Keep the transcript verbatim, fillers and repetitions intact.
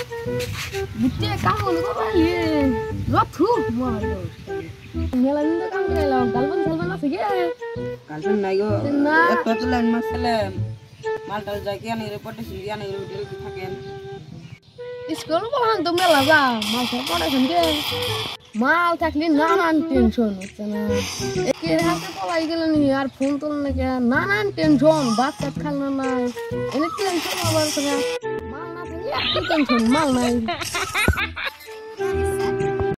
বুঝতে কাম করবো পারলি রথু মেলা দিন তো কাম করে এলাম গালবান সালবান আছে গে গার্লফ্রেন্ড নাই গো না একটা তো লাইন মাস খেলে মালটাল যাই কি আনি রিপোর্টে সিলি আনি হোটেল থাকেন স্কুল পড়ান তো মেলা যা মাল সব পড়াছেন গে মাল থাকলে নানান টেনশন হচ্ছে না একে হাতে পলাই গেল নি আর ফোন তোল না কে নানান টেনশন ভাত চাত খাল না নাই এনে টেনশন আবার করে মাল না থাকলে একটু টেনশন মাল নাই